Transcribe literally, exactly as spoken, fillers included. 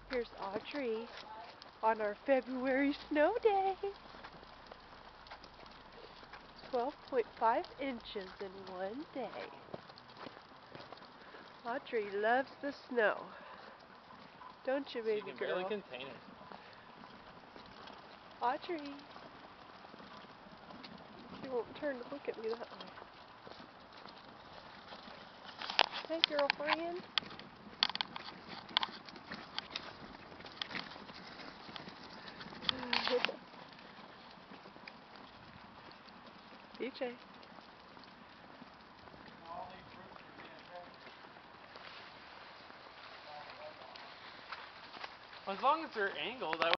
Here's Audrey on our February snow day. twelve point five inches in one day. Audrey loves the snow. Don't you, baby she can girl? barely contain it. Audrey. She won't turn to look at me that way. Hey, girlfriend. D J. As long as they're angled, I